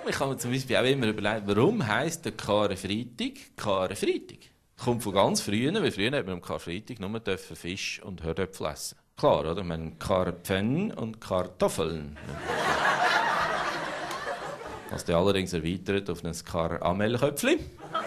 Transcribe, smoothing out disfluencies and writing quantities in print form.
Ich habe mir zum Beispiel auch immer überlegt, warum heisst der Karfreitag Karfreitag? Kommt von ganz früher, weil früher hat man am Karfreitag nur Fisch und Herdöpfel essen. Klar, oder? Wir haben Karpfen und Kartoffeln. Das ist allerdings erweitert auf ein Karamelköpfli.